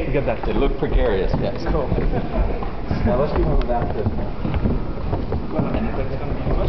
to get that. They look precarious, yes. Cool. Now let's do one without this.